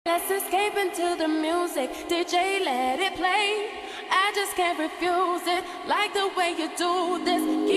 Let's escape into the music, DJ let it play. I just can't refuse it, like the way you do this.